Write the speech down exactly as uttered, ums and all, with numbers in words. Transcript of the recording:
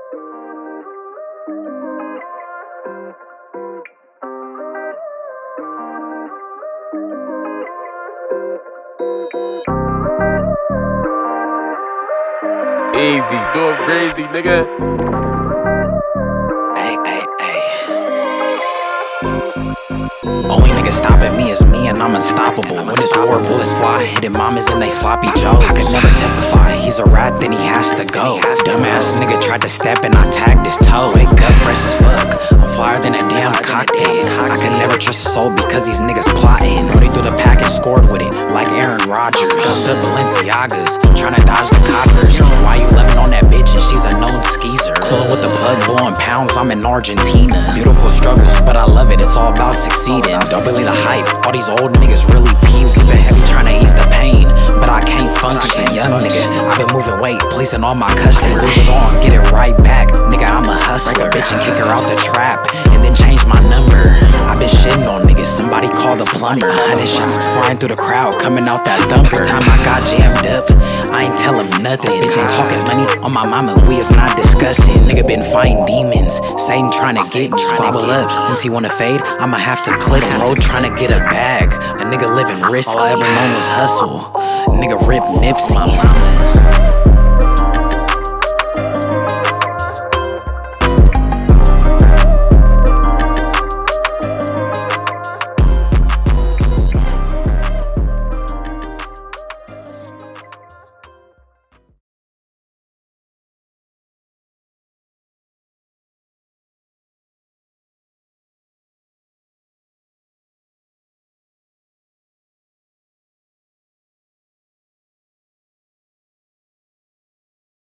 Easy, do it crazy, nigga. Ay, ay, ay. Only nigga stopping me is me and I'm unstoppable. When this war bullets fly, hitting mamas and they sloppy joes. I could never testify, he's a rat, then he has to go. Dumbass nigga tried to step and I tagged his toe. Wake up, fresh as fuck, I'm flyer than a damn cockpit. I could never trust a soul because these niggas plotting. Brody threw the pack and scored with it, like Aaron Rodgers. The Balenciagas, tryna dodge the coppers. Why you loving on that bitch and she's a known skeezer? Coolin' with the plug, blowing pounds, I'm in Argentina. Beautiful struggles, but I love it, it's all about succeeding. Don't believe the hype, all these old niggas really peewees. Been heavy tryna ease the pain, but I can't function. A young nigga, I've been moving weight, pleasing all my customers. Lose it on, get it right back, nigga, I'm a hustler. Bitch and kick her out the trap, and then change my number. I've been shitting on niggas, somebody call the plumber. Hundred shots flying through the crowd, coming out that thumper. Every time I got jammed up, I ain't tell him nothing. Bitch ain't talking money on my mama, we is not discussing. Nigga been fighting demons, Satan tryna get me. Squabble up, since he wanna fade, I'ma have to clear the road tryna get a bag. A nigga living risk, all I ever known was hustle. Nigga rip Nipsey.